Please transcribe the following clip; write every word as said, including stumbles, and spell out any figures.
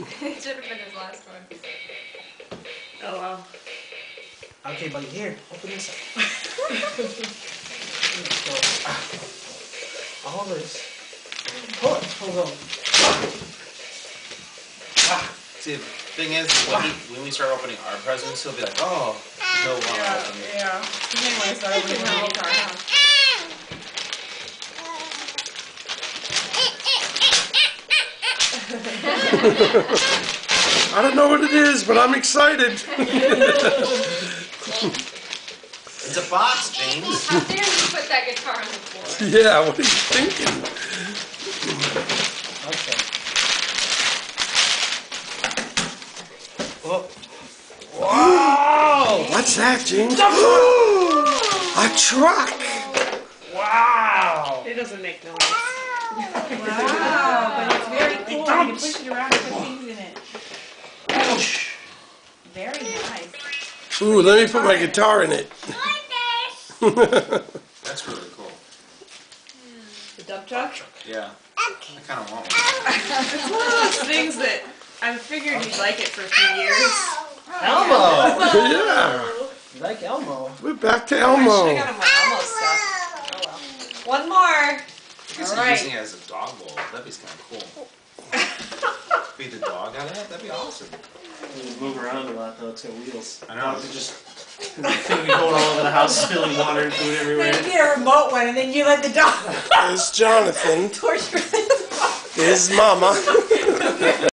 It should have been his last one. Oh wow. Okay, buddy, here, open this up. All this. Pull it, pull it. Ah. See, the thing is, when, he, when we start opening our presents, he'll be like, oh, no one Yeah, opening it. yeah. You may want to start opening my guitar, huh? I don't know what it is, but I'm excited. It's a box, James. How dare you put that guitar on the floor? Yeah, what are you thinking? Okay. Oh. Wow! What's that, James? A truck! Wow! It doesn't make noise. Wow, but it's very cool. You can push it around and put things in it. Very nice. Ooh, let me put my guitar in it. That's really cool. The dump truck? Yeah. I kind of want one. It's one of those things that I figured you'd like it for a few years. Elmo! Yeah, You like Elmo? we're back to I should have Elmo. got him my Elmo stuff. Oh well. One more. I guess All right. using it as a dog bowl. That'd be kind of cool. Feed the dog out of it? That'd be awesome. We move around a lot though, it's got wheels. I know. Dog could just it's gonna be going all over the house, spilling water and food everywhere. Then you get a remote one, and then you let the dog There's Jonathan. torture. There's Mama.